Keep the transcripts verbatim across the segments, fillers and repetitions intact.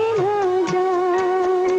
ना जाए।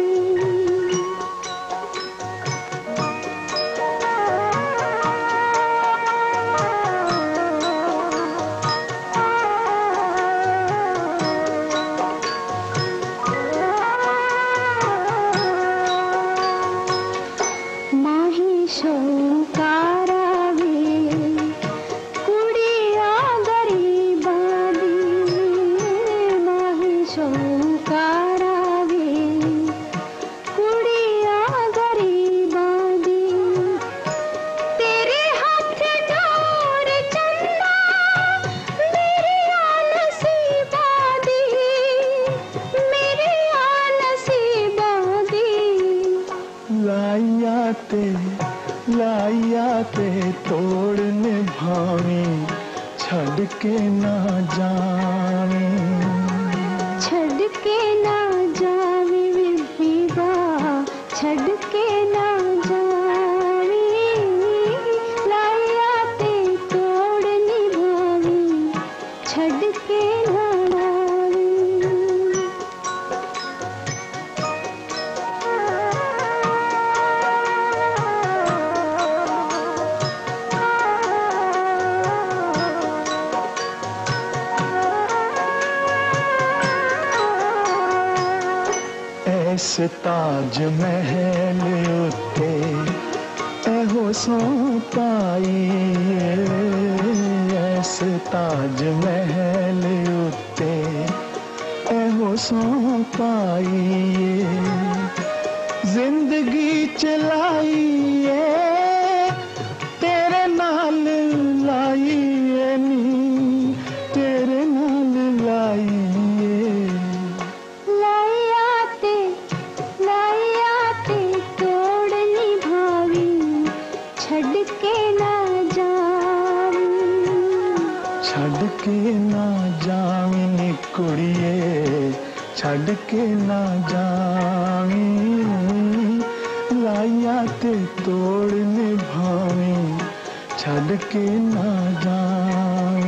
माही शौकारावे कुड़िया गरीबा दी, माही शौकारावे कुड़िया गरीबा दी। तेरे हाथ डोर चंदा मेरी नसीबा दी, मेरी नसीबा दी। लाइया ते लाइया ते तोड़ निभावी छड़ के ना जावी, छड़ के ना जावी विवा, छड़ के ना जावी। लाया ते तोड़ निभावी छड़ के ना जावी। ऐसे ताज महल उत्ते एहो सो पाई, ऐसे ताज महल उत्ते एहो सो पाई। जिंदगी चलाई तेरे नाल लाई नी, तेरे नाल लाई। छड़ के ना जावी, छड़ के ना जावी नी कुड़िए, छड़ के ना जावी। लाइया ते तोड़ निभावी छड़ के ना जावी।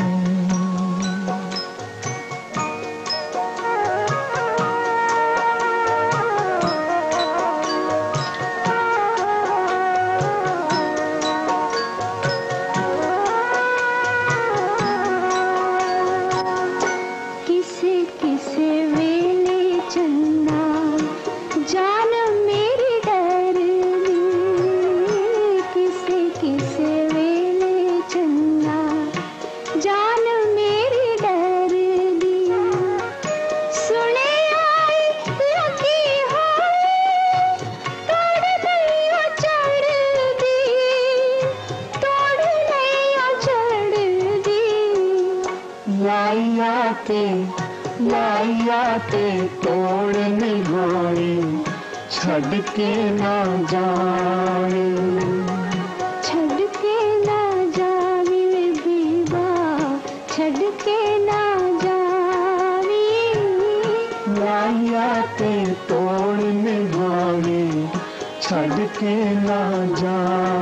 किसे किसे वेले चन्ना जान मेरी डर दी, किसे किसे वेले चन्ना जान मेरी डर दी। सुने आई लगी होए तोड़ नहीं चढ़ दी, तोड़ नहीं चढ़ दी। लाइया ते लाइया ते तोड़ निभावी छड़ के ना जावी, छड़ के ना जावी विवा, छड़ के ना जावी। लाइया ते तोड़ निभावी छड़ के ना जावी।